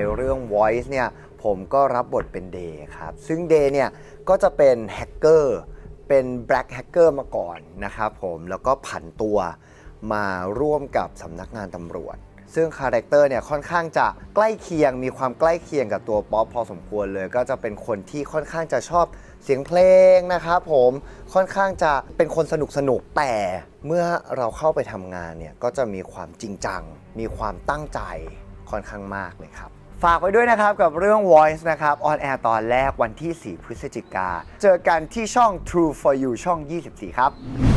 เรื่อง Voice เนี่ยผมก็รับบทเป็นเดย์ครับซึ่งเดย์เนี่ยก็จะเป็นแฮกเกอร์เป็นแบล็กแฮกเกอร์มาก่อนนะครับผมแล้วก็ผันตัวมาร่วมกับสำนักงานตำรวจซึ่งคาแรคเตอร์เนี่ยค่อนข้างจะใกล้เคียงมีความใกล้เคียงกับตัวป๊อปพอสมควรเลยก็จะเป็นคนที่ค่อนข้างจะชอบเสียงเพลงนะครับผมค่อนข้างจะเป็นคนสนุกแต่เมื่อเราเข้าไปทำงานเนี่ยก็จะมีความจริงจังมีความตั้งใจค่อนข้างมากเลยครับฝากไว้ด้วยนะครับกับเรื่อง Voice นะครับออนแอร์ตอนแรกวันที่ 4 พฤศจิกาเจอกันที่ช่อง True for You ช่อง 24 ครับ